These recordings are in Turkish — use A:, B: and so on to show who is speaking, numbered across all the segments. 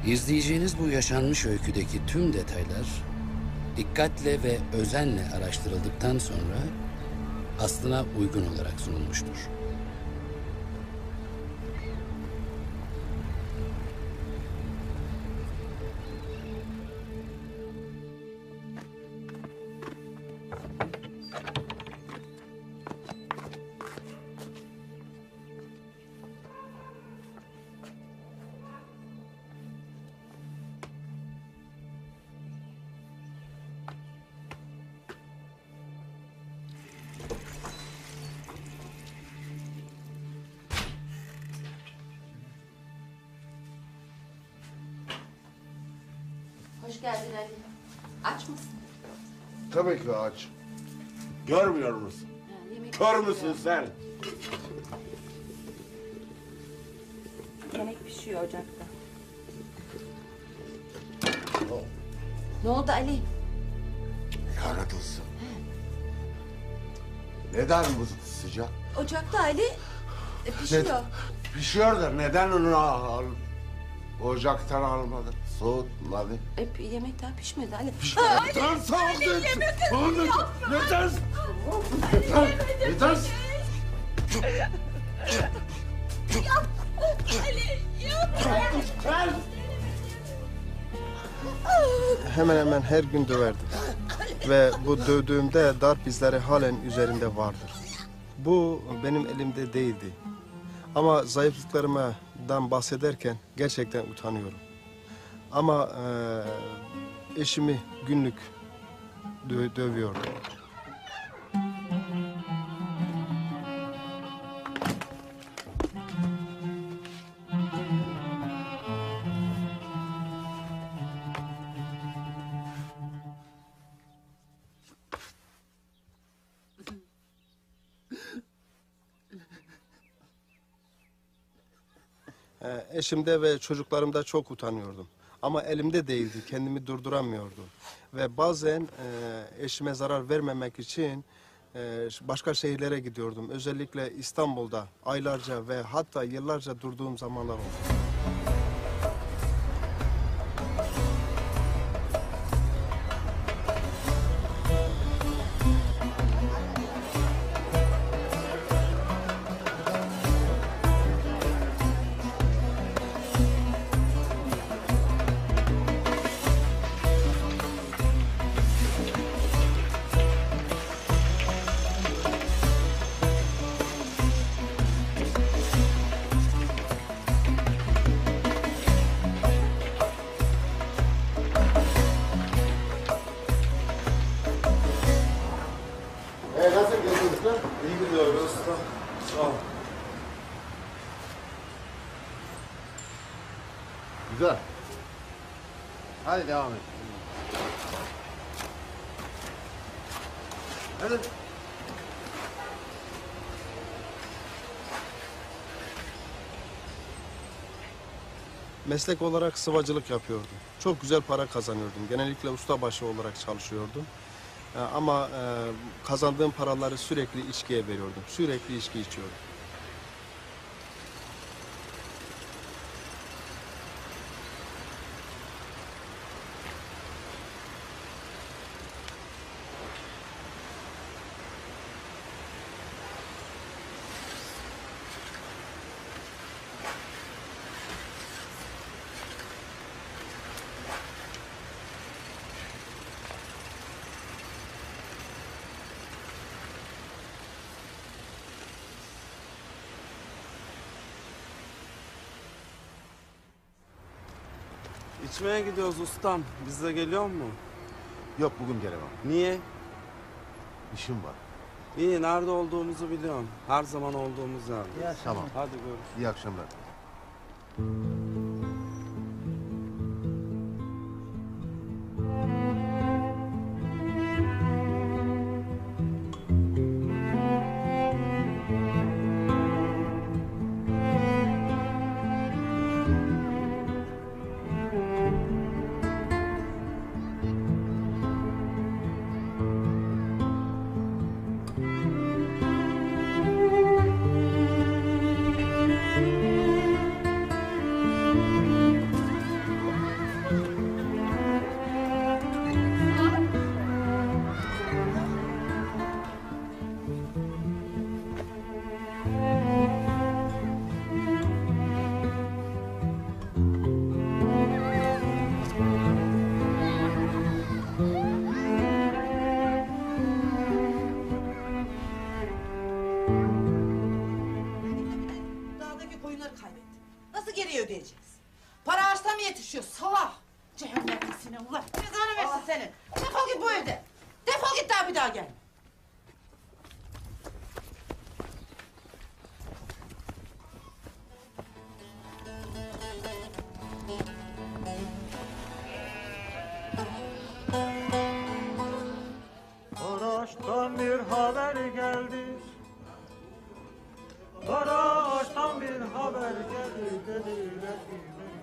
A: İzleyeceğiniz bu yaşanmış öyküdeki tüm detaylar dikkatle ve özenle araştırıldıktan sonra aslına uygun olarak sunulmuştur.
B: Hoş geldin Ali. Aç mısın?
C: Tabii ki aç. Görmüyor musun? Kör müsün sen?
B: Yemek pişiyor ocakta. Ne oldu Ali?
C: Lanet olsun. Neden bu sıcak?
B: Ocakta Ali. Pişiyor.
C: Pişiyor da neden onu ocaktan almadın? Soğutmadı.
B: Yemek daha pişmedi Ali.
C: Neden soğudun? Neden? Neden?
D: Hemen hemen her gün döverdim. Ve bu dövdüğümde darp izleri halen üzerimde vardır. Bu benim elimde değildi. Ama zayıflıklarımdan bahsederken gerçekten utanıyorum. Ama eşimi günlük dövüyordum. Eşimde ve çocuklarımda çok utanıyordum. Ama elimde değildi, kendimi durduramıyordum. Ve bazen eşime zarar vermemek için başka şehirlere gidiyordum. Özellikle İstanbul'da aylarca ve hatta yıllarca durduğum zamanlar oldu.
C: Nasıl gidiyor?
D: İyi gidiyoruz usta. Sağ ol.
C: Güzel. Hadi devam et. Hadi.
D: Meslek olarak sıvacılık yapıyordum. Çok güzel para kazanıyordum. Genellikle ustabaşı olarak çalışıyordum. Ama kazandığım paraları sürekli içkiye veriyordum. Sürekli içki içiyordum.
E: İçmeye gidiyoruz ustam. Biz de geliyor mu?
C: Yok bugün gelemem.
E: Niye?
C: İşim var.
E: İyi, nerede olduğumuzu biliyorum. Her zaman olduğumuz yerde.
C: Tamam.
E: Hadi görüşürüz.
C: İyi akşamlar.
F: senin. Allah cezanı versin senin. Defol git bu evde. Defol git daha bir daha gel.
G: Maraş'tan bir haber geldi. Maraş'tan bir haber geldi dediler ki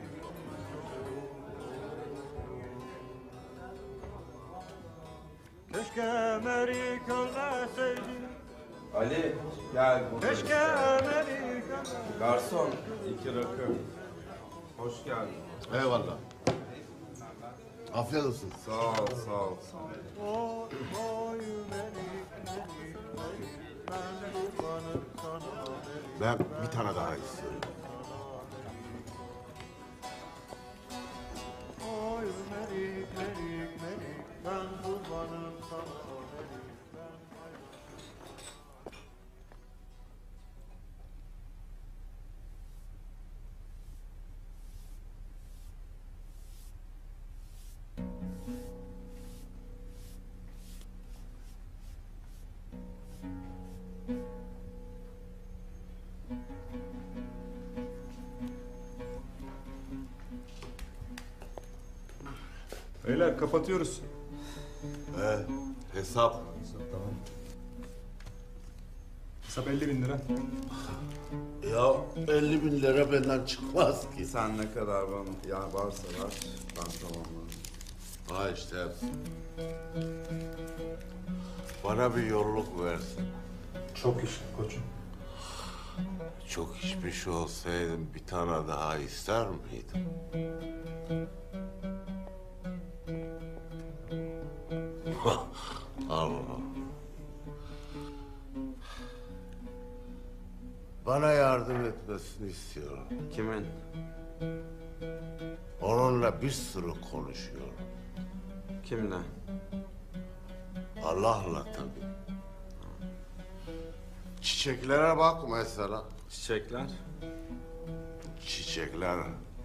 G: keşke Melik ölmeseydi.
E: Ali gel.
G: Keşke Melik ölmeseydi.
E: Garson 2 rakı. Hoş geldin.
C: Eyvallah. Afiyet olsun.
E: Sağ ol, sağ ol.
G: Oy oy Melik Melik Melik ben kurbanım sana Melik.
C: Ben bir tane daha istiyorum.
G: Oy Melik Melik Melik ben kurbanım sana Melik ben.
H: Beyler kapatıyoruz.
C: Hesap.
H: Hesap 50.000 lira.
C: Ya 50.000 lira benden çıkmaz ki.
E: Sen ne kadar bana ya varsa var. Ben tamamlarım.
C: Ha işte. Bana bir yolluk versin.
H: Çok iş koçum.
C: Çok içmiş olsaydım bir tane daha ister miydim? Allah. Bana yardım etmesini istiyorum.
E: Kimin?
C: Onunla bir sürü konuşuyorum.
E: Kimle?
C: Allah'la tabii. Çiçeklere bak mesela.
E: Çiçekler?
C: Çiçekler.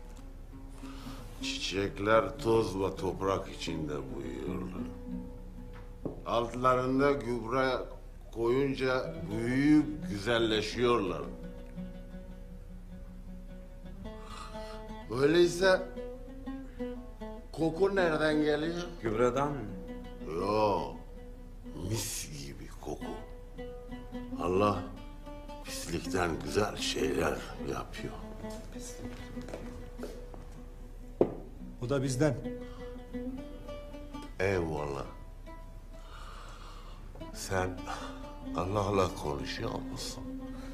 C: Çiçekler toz ve toprak içinde büyüyorlar. Altlarında gübre koyunca büyüyüp güzelleşiyorlar. Öyleyse koku nereden geliyor?
E: Gübreden mi?
C: Yok, mis gibi koku. Allah pislikten güzel şeyler yapıyor.
H: Bu da bizden.
C: Eyvallah. Sen Allah'la konuşuyor musun?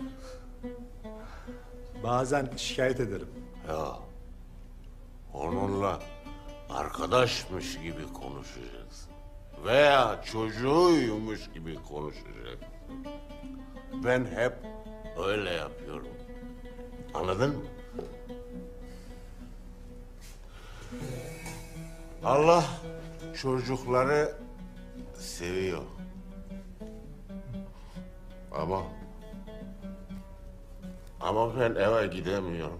H: Bazen şikayet ederim.
C: Ya onunla arkadaşmış gibi konuşacaksın. Veya çocuğuymuş gibi konuşacaksın. Ben hep öyle yapıyorum. Anladın mı? Allah çocukları seviyor. Ama ben eve gidemiyorum.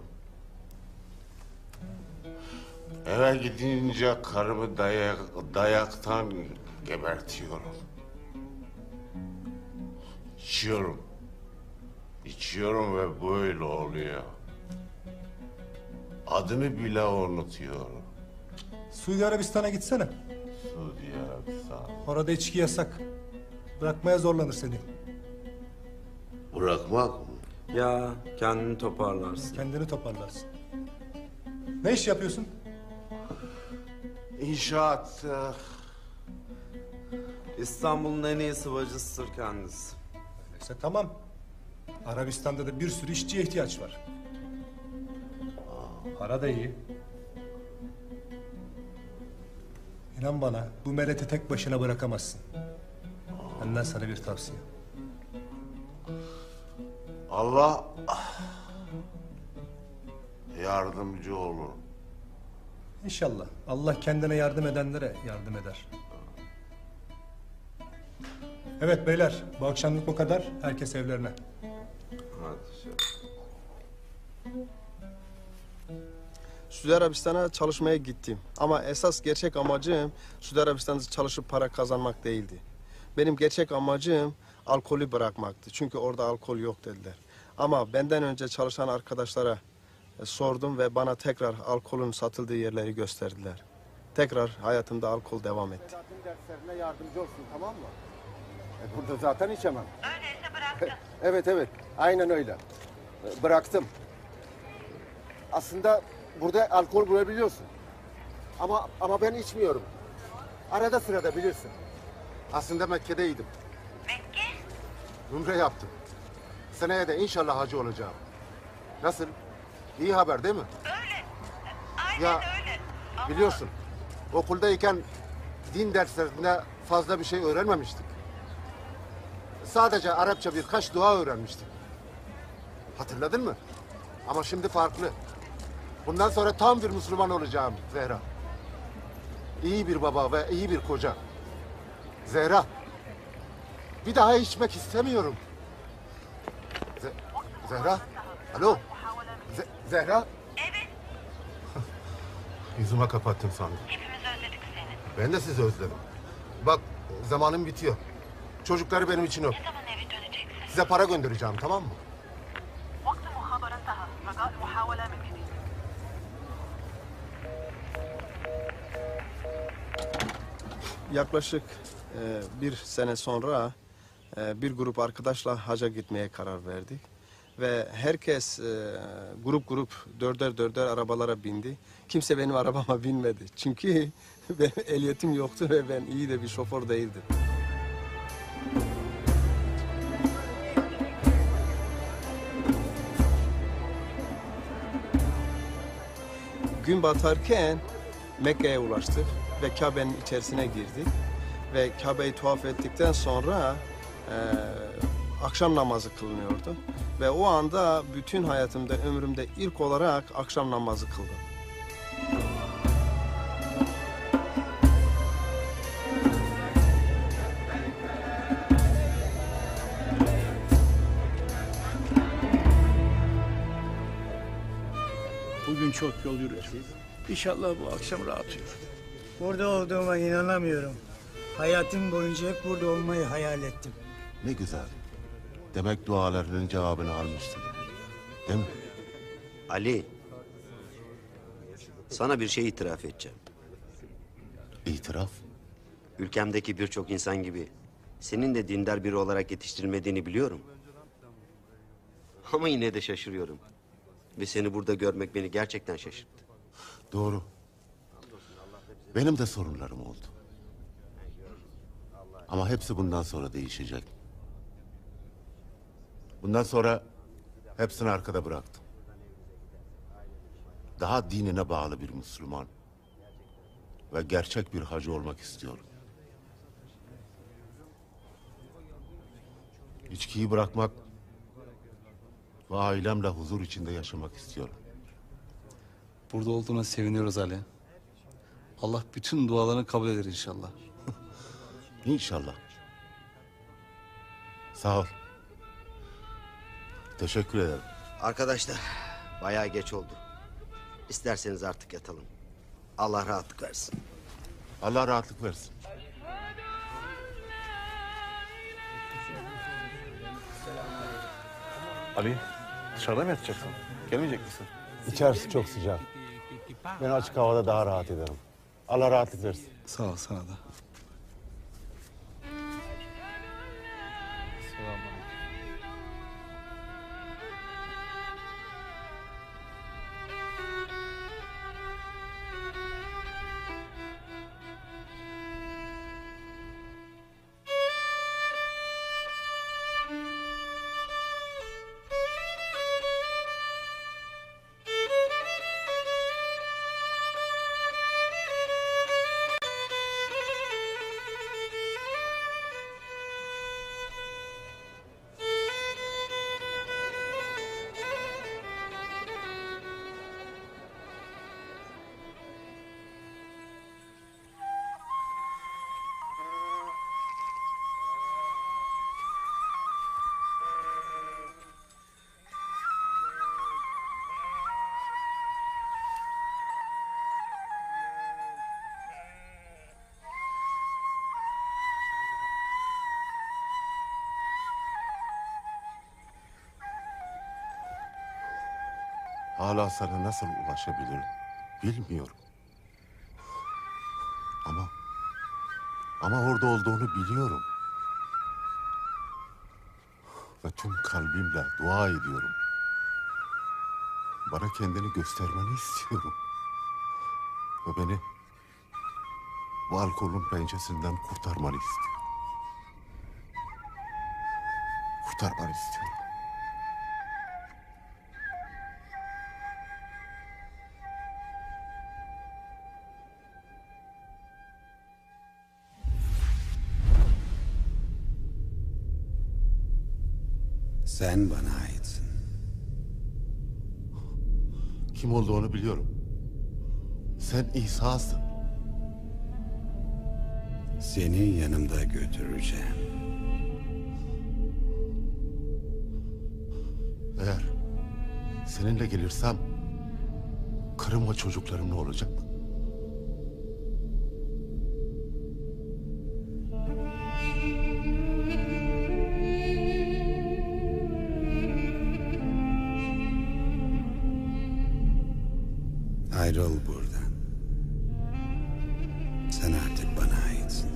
C: Eve gidince karımı dayaktan gebertiyorum. İçiyorum. İçiyorum ve böyle oluyor. Adını bile unutuyorum.
H: Suudi Arabistan'a gitsene.
C: Suudi Arabistan.
H: Orada içki yasak. Bırakmaya zorlanır seni.
C: Bırakmak mı?
E: Ya kendini toparlarsın.
H: Kendini toparlarsın. Ne iş yapıyorsun?
C: İnşaat.
E: İstanbul'un en iyi sıvacısıdır kendisi.
H: Neyse tamam. Arabistan'da da bir sürü işçiye ihtiyaç var. Para da iyi. İnan bana bu meleti tek başına bırakamazsın. Benden sana bir tavsiye.
C: Allah yardımcı olur.
H: İnşallah. Allah kendine yardım edenlere yardım eder. Evet beyler, bu akşamlık bu kadar. Herkes evlerine.
E: Hadi şey.
D: Suudi Arabistan'a çalışmaya gittim. Ama esas gerçek amacım Suudi Arabistan'da çalışıp para kazanmak değildi. Benim gerçek amacım alkolü bırakmaktı. Çünkü orada alkol yok dediler. Ama benden önce çalışan arkadaşlara sordum ve bana tekrar alkolün satıldığı yerleri gösterdiler. Tekrar hayatımda alkol devam etti.
C: Derslerine yardımcı olsun, tamam mı? Burada zaten içemem.
F: Öyleyse bıraktın.
C: Evet, aynen öyle. Bıraktım. Aslında burada alkol bulabiliyorsun. Ama ben içmiyorum. Arada sırada bilirsin. Aslında Mekke'deydim.
F: Mekke?
C: Umre yaptım. Seneye de inşallah hacı olacağım. Nasıl? İyi haber değil mi?
F: Öyle. Aynen
C: Ya,
F: öyle.
C: biliyorsun, okuldayken din derslerinde fazla bir şey öğrenmemiştik. Sadece Arapça birkaç dua öğrenmiştik. Hatırladın mı? Ama şimdi farklı. Bundan sonra tam bir Müslüman olacağım Zehra. İyi bir baba ve iyi bir koca. Zehra, bir daha içmek istemiyorum. Zehra, alo? Zehra?
F: Evet.
C: Yüzüme kapattın sandım.
F: Hepimiz özledik seni.
C: Ben de sizi özledim. Bak, zamanım bitiyor. Çocukları benim için öp.
F: Ne zaman eve döneceksin?
C: Size para göndereceğim, tamam mı?
F: وقت المخابرة انتهى. رجاء المحاولة من جديد.
D: Yaklaşık bir sene sonra bir grup arkadaşla haca gitmeye karar verdik. Ve herkes grup dörder arabalara bindi. Kimse benim arabama binmedi. Çünkü benim ehliyetim yoktu ve ben iyi de bir şoför değildim. Gün batarken Mekke'ye ulaştık ve Kabe'nin içerisine girdik. Ve Kabe'yi tuhaf ettikten sonra akşam namazı kılınıyordu. Ve o anda bütün hayatımda, ömrümde ilk olarak akşam namazı kıldım.
I: Bugün çok yol yürüdüm. İnşallah bu akşam rahat uyur.
J: Burada olduğuma inanamıyorum. Hayatım boyunca hep burada olmayı hayal ettim.
C: Ne güzel. Demek dualarının cevabını almışsın. Değil mi?
K: Ali, sana bir şey itiraf edeceğim.
C: İtiraf?
K: Ülkemdeki birçok insan gibi senin de dindar biri olarak yetiştirilmediğini biliyorum. Ama yine de şaşırıyorum. Ve seni burada görmek beni gerçekten şaşırttı.
C: Doğru. Benim de sorunlarım oldu. Ama hepsi bundan sonra değişecek. Bundan sonra hepsini arkada bıraktım. Daha dinine bağlı bir Müslüman ve gerçek bir hacı olmak istiyorum. İçkiyi bırakmak ve ailemle huzur içinde yaşamak istiyorum.
L: Burada olduğuna seviniyoruz Ali. Allah bütün dualarını kabul eder inşallah.
C: İnşallah. Sağ ol. Teşekkür ederim.
K: Arkadaşlar, bayağı geç oldu. İsterseniz artık yatalım. Allah rahatlık versin.
C: Allah rahatlık versin.
G: Ali, dışarıda mı yatacaksın? Gelmeyecek misin?
C: İçerisi çok sıcak. Ben açık havada daha rahat ederim. Allah rahatlık versin.
L: Sağ ol, sana da.
C: hala sana nasıl ulaşabilirim bilmiyorum. Ama orada olduğunu biliyorum. Ve tüm kalbimle dua ediyorum. Bana kendini göstermeni istiyorum. Ve beni bu alkolün pençesinden kurtarmanı istiyorum. Kurtarmanı istiyorum.
A: Sen bana aitsin.
C: Kim olduğunu biliyorum. Sen İsa'sın.
A: Seni yanımda götüreceğim.
C: Eğer seninle gelirsem karım ve çocuklarım ne olacak?
A: Ayrıl buradan. Sen artık bana aitsin.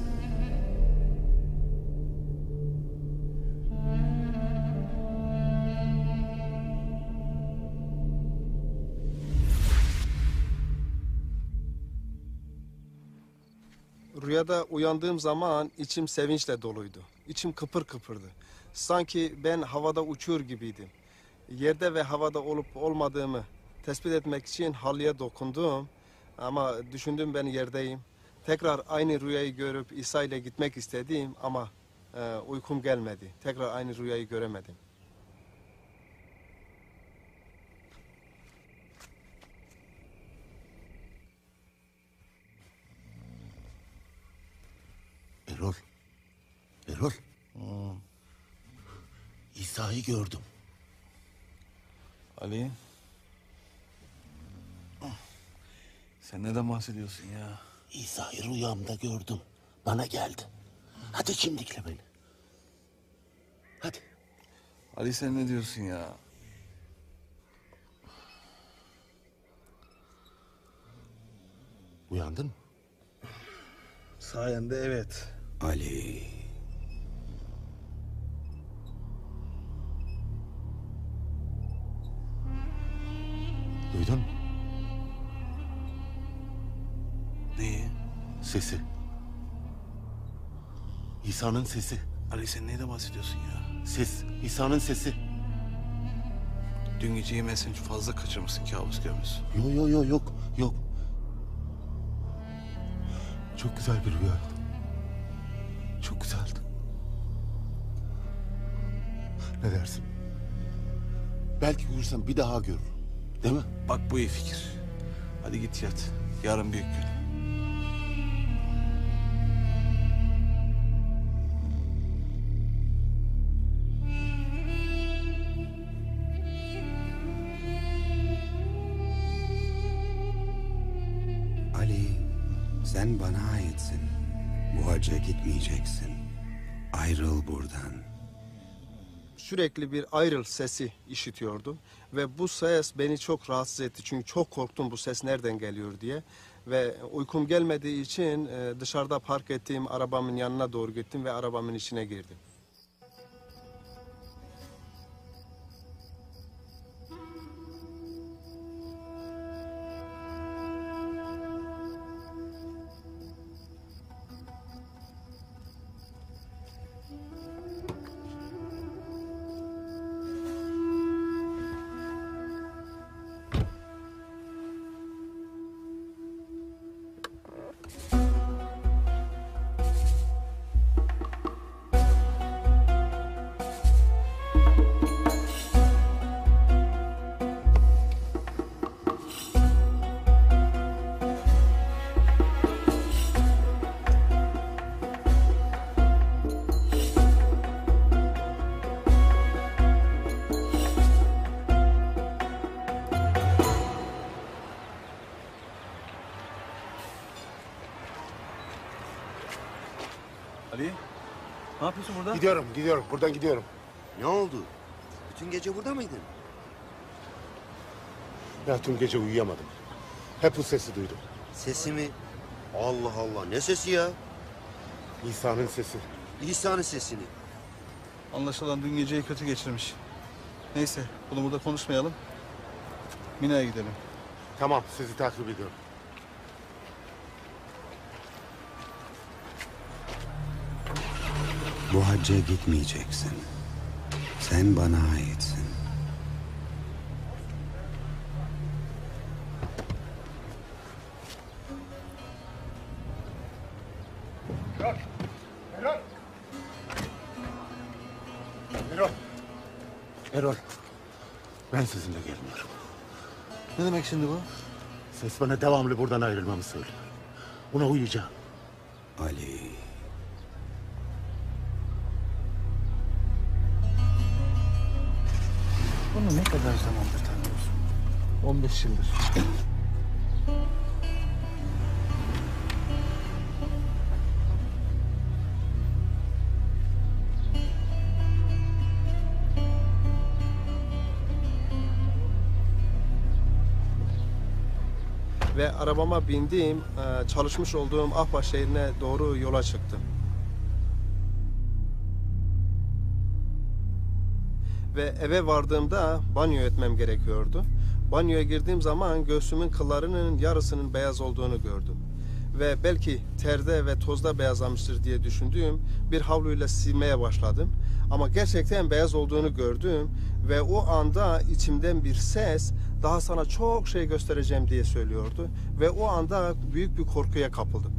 D: Rüyada uyandığım zaman içim sevinçle doluydu. İçim kıpır kıpırdı. Sanki ben havada uçuyor gibiydim. Yerde ve havada olup olmadığımı tespit etmek için halıya dokundum. Ama düşündüm ben yerdeyim. Tekrar aynı rüyayı görüp İsa ile gitmek istedim ama uykum gelmedi. Tekrar aynı rüyayı göremedim.
C: Erol. İsa'yı gördüm.
L: Ali. Sen neden bahsediyorsun ya?
C: İsa'yı rüyamda gördüm. Bana geldi. Hadi kimlikle beni. Hadi.
L: Ali sen ne diyorsun ya?
C: Uyandın mı?
L: Sayende evet.
A: Ali.
C: Duydun mu?
L: Neyi?
C: Sesi. İsa'nın sesi.
L: Ali sen neyden bahsediyorsun ya?
C: Ses. İsa'nın sesi.
L: Dün gece yemeği sen çok fazla kaçırmışsın, kabus görmüşsün.
C: Yok. Çok güzel bir rüyaydı. Çok güzeldi. Ne dersin? Belki görürsem bir daha görürüm. Değil mi?
L: Bak bu iyi fikir. Hadi git yat. Yarın büyük gün.
A: Ali, sen bana aitsin. Bu hacca gitmeyeceksin. Ayrıl buradan.
D: Sürekli bir ayrıl sesi işitiyordum ve bu ses beni çok rahatsız etti çünkü çok korktum bu ses nereden geliyor diye ve uykum gelmediği için dışarıda park ettiğim arabamın yanına doğru gittim ve arabamın içine girdim.
L: Ali, ne yapıyorsun burada?
C: Gidiyorum. Buradan gidiyorum.
K: Ne oldu? Bütün gece burada mıydın?
C: Ya tüm gece uyuyamadım. Hep bu sesi duydum.
K: Sesi mi? Allah Allah, ne sesi ya?
C: İsa'nın sesi.
K: İsa'nın sesini.
L: Anlaşılan dün geceyi kötü geçirmiş. Neyse bunu burada konuşmayalım. Mina'ya gidelim.
C: Tamam, sizi takip ediyorum.
A: Bu hacca gitmeyeceksin. Sen bana aitsin.
C: Erol, ben sizinle gelmiyorum.
L: Ne demek şimdi bu?
C: Ses bana devamlı buradan ayrılmamı söylüyor. Buna uyuyacağım.
A: Ali.
I: Bunu ne kadar zamandır tanıyorsun?
L: 15 yıldır.
D: Ve arabama bindiğim, çalışmış olduğum Ahbap şehrine doğru yola çıktım. Ve eve vardığımda banyo etmem gerekiyordu. Banyoya girdiğim zaman göğsümün kıllarının yarısının beyaz olduğunu gördüm. Ve belki terde ve tozda beyazlamıştır diye düşündüğüm bir havluyla silmeye başladım. Ama gerçekten beyaz olduğunu gördüm ve o anda içimden bir ses daha sana çok şey göstereceğim diye söylüyordu. Ve o anda büyük bir korkuya kapıldım.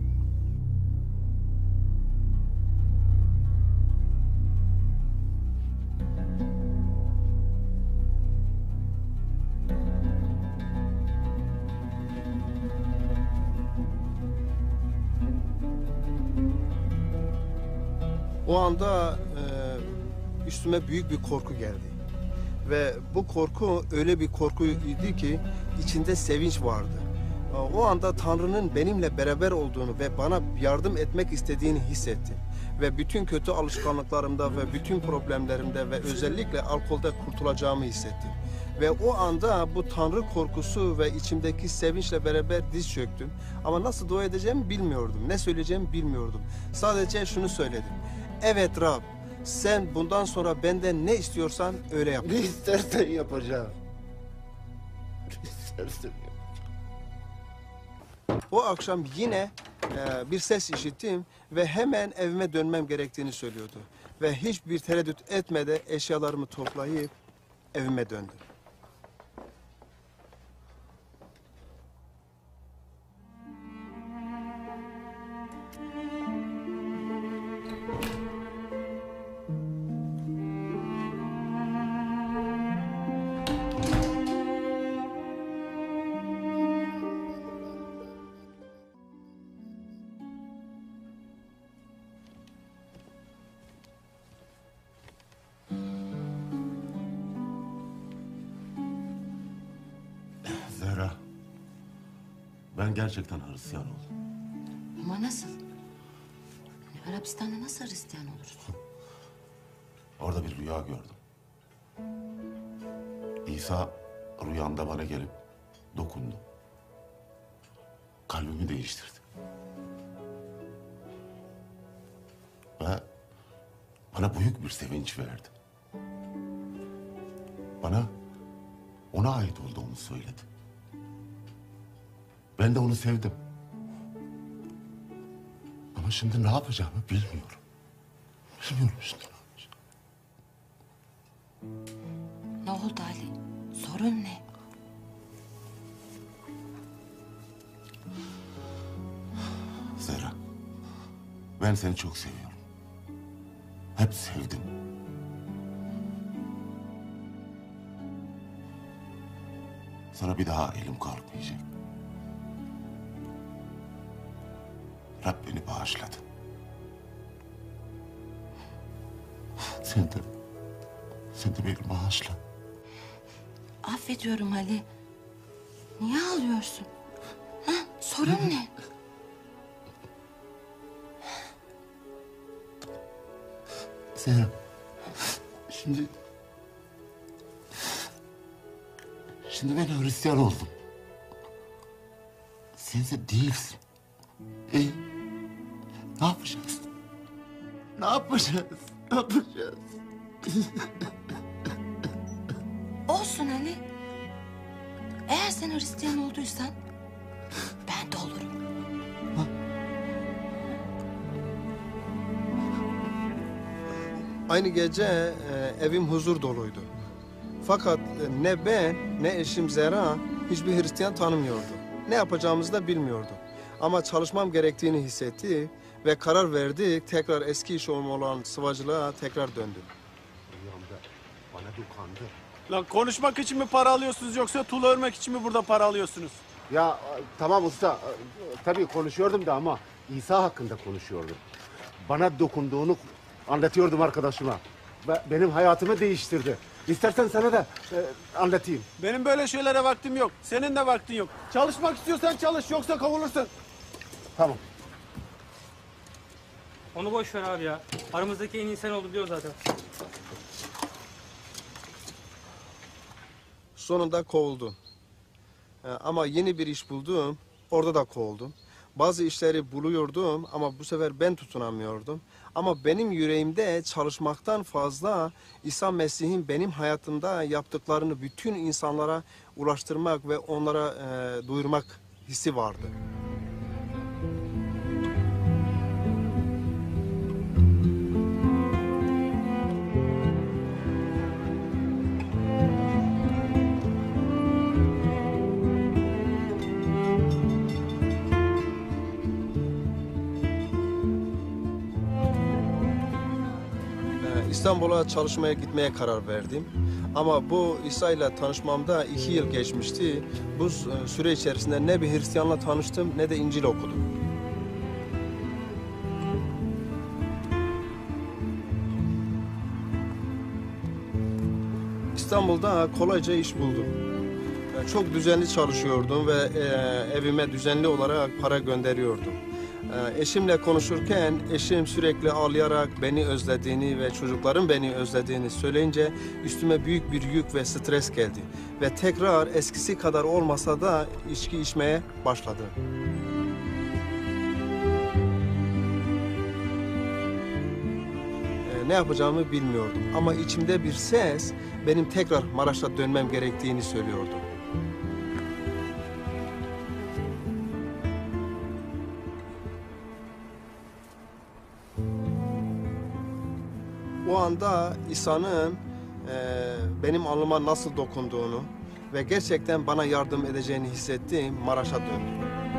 D: O anda üstüme büyük bir korku geldi. Ve bu korku öyle bir korkuydu ki içinde sevinç vardı. O anda Tanrı'nın benimle beraber olduğunu ve bana yardım etmek istediğini hissettim. Ve bütün kötü alışkanlıklarımda ve bütün problemlerimde ve özellikle alkolde kurtulacağımı hissettim. Ve o anda bu Tanrı korkusu ve içimdeki sevinçle beraber diz çöktüm. Ama nasıl dua edeceğimi bilmiyordum. Ne söyleyeceğimi bilmiyordum. Sadece şunu söyledim. Evet Rab, sen bundan sonra benden ne istiyorsan öyle yap.
C: Ne istersen yapacağım. Ne istersen yapacağım.
D: O akşam yine bir ses işittim ve hemen evime dönmem gerektiğini söylüyordu. Ve hiçbir tereddüt etmeden eşyalarımı toplayıp evime döndüm.
C: Zehra, ben gerçekten Hristiyan oldum.
B: Ama nasıl? Arabistan'da nasıl Hristiyan oluruz?
C: Orada bir rüya gördüm. İsa rüyamda bana gelip dokundu. Kalbimi değiştirdi. Ve bana büyük bir sevinç verdi. Bana ona ait olduğumu söyledi. Ben de onu sevdim. Ama şimdi ne yapacağımı bilmiyorum. Bilmiyorum şimdi ne yapacağım.
B: Ne oldu Ali? Sorun ne?
C: Zehra, ben seni çok seviyorum. Hep sevdim. Sana bir daha elim kalkmayacak. Rab beni bağışladı. Sen de beni bağışla.
B: Affediyorum Ali. Niye ağlıyorsun? Ha? Sorun ne?
C: Zehra, şimdi Şimdi ben Hristiyan oldum. Sense değilsin. Ne yapacağız? Ne yapacağız? Ne yapacağız?
B: Olsun Ali. Eğer sen Hristiyan olduysan ben de olurum.
D: Aynı gece evim huzur doluydu. Fakat ne ben ne eşim Zehra hiçbir Hristiyan tanımıyordu. Ne yapacağımızı da bilmiyorduk. Ama çalışmam gerektiğini hissetti ve karar verdik. Tekrar eski iş olan sıvacılığa tekrar döndüm.
C: Bana dokandı.
I: Lan konuşmak için mi para alıyorsunuz yoksa tuğla örmek için mi burada para alıyorsunuz?
C: Ya tamam usta. Tabii konuşuyordum da ama İsa hakkında konuşuyordum. Bana dokunduğunu anlatıyordum arkadaşıma. Benim hayatımı değiştirdi. İstersen sana da anlatayım.
I: Benim böyle şeylere vaktim yok. Senin de vaktin yok. Çalışmak istiyorsan çalış yoksa kovulursun.
C: Tamam.
M: Onu boş ver abi ya. Aramızdaki en iyi sen oldu biliyor zaten.
D: Sonunda kovuldum. Ama yeni bir iş buldum. Orada da kovuldum. Bazı işleri buluyordum ama bu sefer ben tutunamıyordum. Ama benim yüreğimde çalışmaktan fazla İsa Mesih'in benim hayatımda yaptıklarını bütün insanlara ulaştırmak ve onlara duyurmak hissi vardı. İstanbul'a çalışmaya gitmeye karar verdim. Ama bu İsa ile tanışmamda 2 yıl geçmişti. Bu süre içerisinde ne bir Hristiyanla tanıştım ne de İncil okudum. İstanbul'da kolayca iş buldum. Çok düzenli çalışıyordum ve evime düzenli olarak para gönderiyordum. Eşimle konuşurken eşim sürekli ağlayarak beni özlediğini ve çocukların beni özlediğini söyleyince üstüme büyük bir yük ve stres geldi. Ve tekrar eskisi kadar olmasa da içki içmeye başladım. Ne yapacağımı bilmiyordum ama içimde bir ses benim tekrar Maraş'a dönmem gerektiğini söylüyordu. O anda İsa'nın benim alnıma nasıl dokunduğunu ve gerçekten bana yardım edeceğini hissettim, Maraş'a döndüm.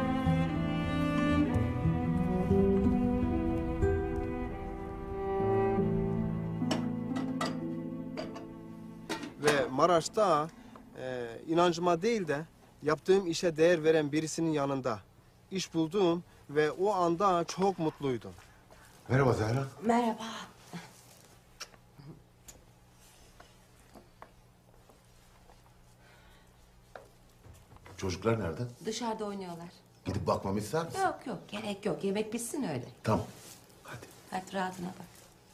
D: Ve Maraş'ta inancıma değil de yaptığım işe değer veren birisinin yanında iş buldum ve o anda çok mutluydum.
C: Merhaba Zehra.
F: Merhaba.
C: Çocuklar nerede?
B: Dışarıda oynuyorlar.
C: Gidip bakmamı ister misin?
B: Yok yok gerek yok. Yemek bitsin öyle.
C: Tamam.
B: Hadi rahatına bak.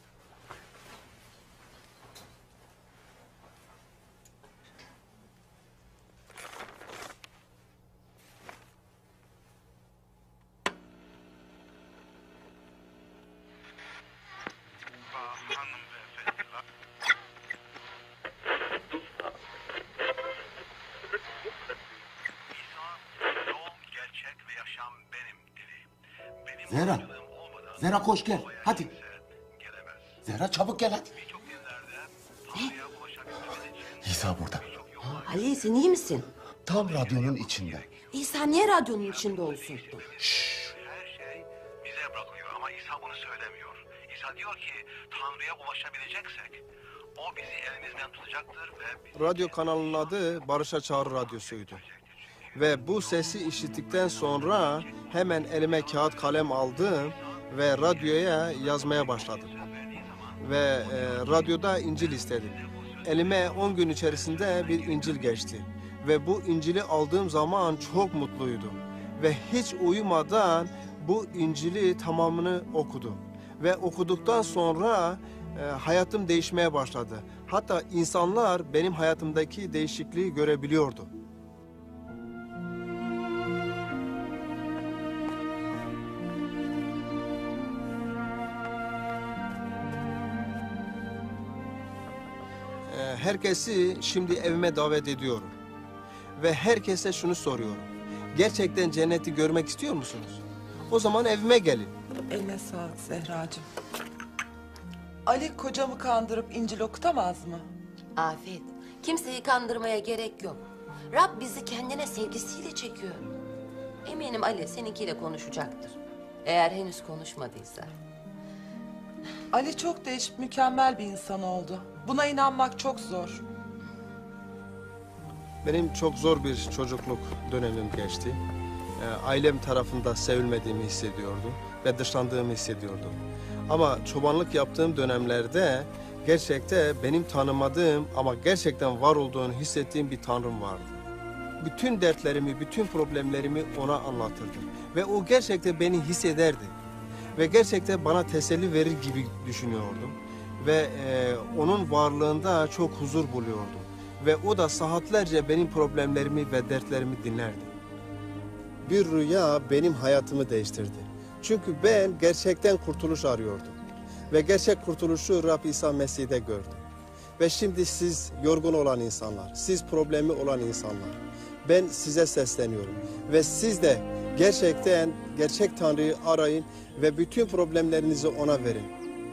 C: Zehra. Zehra koş gel. Hadi. Zehra çabuk gel hadi. İsa burada.
F: Ali sen iyi misin?
C: Tam radyonun içinde.
F: İsa niye radyonun içinde olsun?
N: Bize bırakıyor ama İsa bunu söylemiyor. İsa diyor ki Tanrı'ya ulaşabileceksek o bizi elimizden tutacaktır ve...
D: Radyo kanalının adı Barış'a Çağrı Radyosu'ydu. Ve bu sesi işittikten sonra hemen elime kağıt kalem aldım ve radyoya yazmaya başladım. Ve radyoda İncil istedim. Elime 10 gün içerisinde bir İncil geçti. Ve bu İncil'i aldığım zaman çok mutluydum. Ve hiç uyumadan bu İncil'i tamamını okudum. Ve okuduktan sonra hayatım değişmeye başladı. Hatta insanlar benim hayatımdaki değişikliği görebiliyordu. herkesi şimdi evime davet ediyorum. Ve herkese şunu soruyorum. Gerçekten cenneti görmek istiyor musunuz? O zaman evime gelin.
F: Eline sağlık Zehracığım. Ali kocamı kandırıp İncil okutamaz mı?
O: Afet, kimseyi kandırmaya gerek yok. Rab bizi kendine sevgisiyle çekiyor. Eminim Ali seninkiyle konuşacaktır. Eğer henüz konuşmadıysa.
F: Ali çok değişip mükemmel bir insan oldu. Buna inanmak çok zor.
D: Benim çok zor bir çocukluk dönemim geçti. Ailem tarafından sevilmediğimi hissediyordum ve dışlandığımı hissediyordum. Ama çobanlık yaptığım dönemlerde gerçekten benim tanımadığım ama gerçekten var olduğunu hissettiğim bir Tanrım vardı. Bütün dertlerimi, bütün problemlerimi ona anlatırdım. Ve o gerçekten beni hissederdi. Ve gerçekten bana teselli verir gibi düşünüyordum. Ve onun varlığında çok huzur buluyordum. Ve o da saatlerce benim problemlerimi ve dertlerimi dinlerdi. Bir rüya benim hayatımı değiştirdi. Çünkü ben gerçekten kurtuluş arıyordum. Ve gerçek kurtuluşu Rab İsa Mesih'te gördüm. Ve şimdi siz yorgun olan insanlar, siz problemi olan insanlar, ben size sesleniyorum. Ve siz de gerçekten gerçek Tanrı'yı arayın ve bütün problemlerinizi ona verin.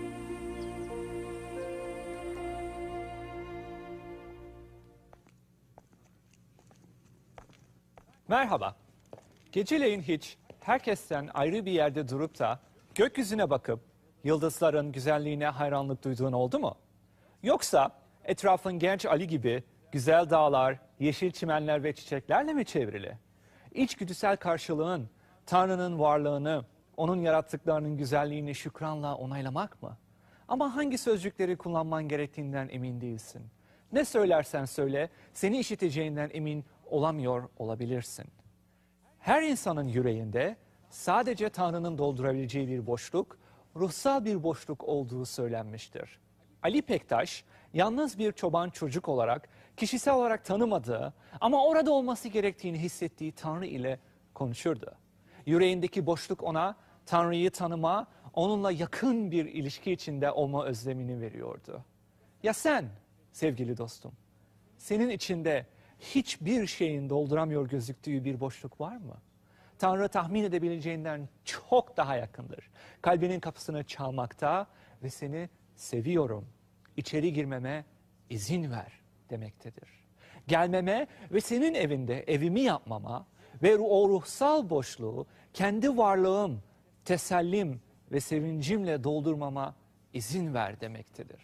P: Merhaba. Geceleyin hiç herkesten ayrı bir yerde durup da gökyüzüne bakıp yıldızların güzelliğine hayranlık duyduğun oldu mu? Yoksa etrafın genç Ali gibi güzel dağlar, yeşil çimenler ve çiçeklerle mi çevrili? İçgüdüsel karşılığın Tanrı'nın varlığını, onun yarattıklarının güzelliğini şükranla onaylamak mı? Ama hangi sözcükleri kullanman gerektiğinden emin değilsin. Ne söylersen söyle, seni işiteceğinden emin olamıyor olabilirsin. Her insanın yüreğinde sadece Tanrı'nın doldurabileceği bir boşluk, ruhsal bir boşluk olduğu söylenmiştir. Ali Pektaş, yalnız bir çoban çocuk olarak, kişisel olarak tanımadığı ama orada olması gerektiğini hissettiği Tanrı ile konuşurdu. Yüreğindeki boşluk ona Tanrı'yı tanıma, onunla yakın bir ilişki içinde olma özlemini veriyordu. Ya sen sevgili dostum, senin içinde hiçbir şeyin dolduramıyor gözüktüğü bir boşluk var mı? Tanrı tahmin edebileceğinden çok daha yakındır. Kalbinin kapısını çalmakta ve seni seviyorum, içeri girmeme izin ver demektedir. Gelmeme ve senin evinde evimi yapmama ve o ruhsal boşluğu kendi varlığım, tesellim ve sevincimle doldurmama izin ver demektedir.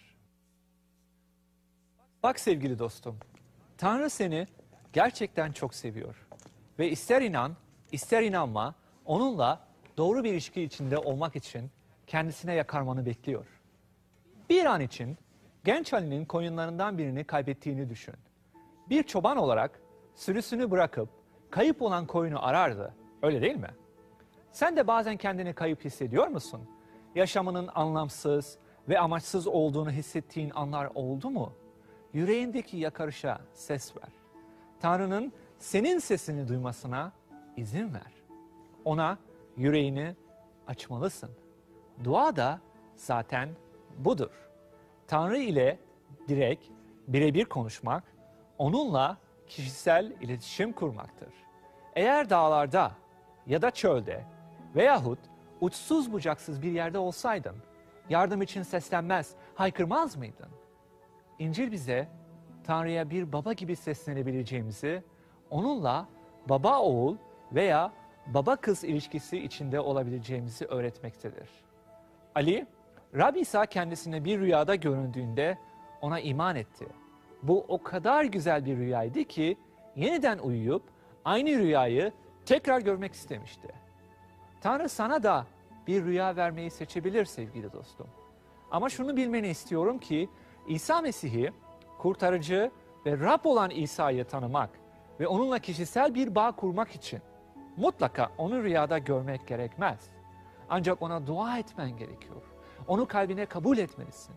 P: Bak sevgili dostum, Tanrı seni gerçekten çok seviyor ve ister inan, ister inanma, onunla doğru bir ilişki içinde olmak için kendisine yakarmanı bekliyor. Bir an için genç Ali'nin koyunlarından birini kaybettiğini düşün. Bir çoban olarak sürüsünü bırakıp kayıp olan koyunu arardı, öyle değil mi? Sen de bazen kendini kayıp hissediyor musun? Yaşamının anlamsız ve amaçsız olduğunu hissettiğin anlar oldu mu? Yüreğindeki yakarışa ses ver. Tanrı'nın senin sesini duymasına izin ver. Ona yüreğini açmalısın. Dua da zaten budur. Tanrı ile direkt birebir konuşmak, onunla kişisel iletişim kurmaktır. Eğer dağlarda ya da çölde veyahut uçsuz bucaksız bir yerde olsaydın, yardım için seslenmez, haykırmaz mıydın? İncil bize Tanrı'ya bir baba gibi seslenebileceğimizi, onunla baba oğul veya baba kız ilişkisi içinde olabileceğimizi öğretmektedir. Ali, Rab İsa kendisine bir rüyada göründüğünde ona iman etti. Bu o kadar güzel bir rüyaydı ki yeniden uyuyup aynı rüyayı tekrar görmek istemişti. Tanrı sana da bir rüya vermeyi seçebilir sevgili dostum. Ama şunu bilmeni istiyorum ki İsa Mesih'i kurtarıcı ve Rab olan İsa'yı tanımak ve onunla kişisel bir bağ kurmak için mutlaka onu rüyada görmek gerekmez. Ancak ona dua etmen gerekiyor. Onu kalbine kabul etmelisin.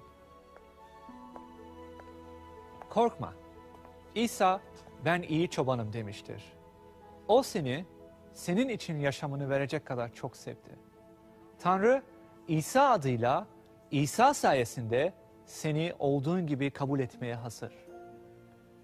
P: Korkma. İsa ben iyi çobanım demiştir. O seni, senin için yaşamını verecek kadar çok sevdi. Tanrı İsa adıyla, İsa sayesinde seni olduğun gibi kabul etmeye hazır.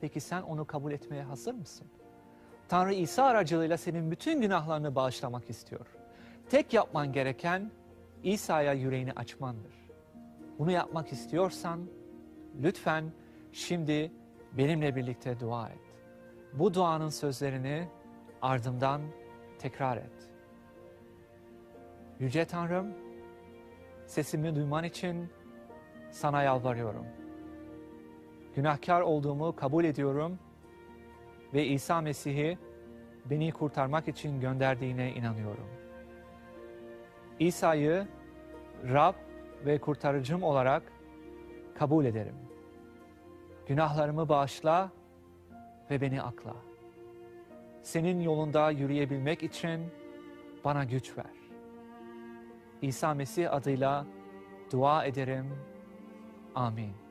P: Peki sen onu kabul etmeye hazır mısın? Tanrı İsa aracılığıyla senin bütün günahlarını bağışlamak istiyor. Tek yapman gereken İsa'ya yüreğini açmandır. Bunu yapmak istiyorsan lütfen şimdi benimle birlikte dua et. Bu duanın sözlerini ardımdan tekrar et. Yüce Tanrım, sesimi duyman için sana yalvarıyorum. Günahkar olduğumu kabul ediyorum ve İsa Mesih'i beni kurtarmak için gönderdiğine inanıyorum. İsa'yı Rab ve kurtarıcım olarak kabul ederim. Günahlarımı bağışla ve beni akla. Senin yolunda yürüyebilmek için bana güç ver. İsa Mesih adıyla dua ederim. Amin.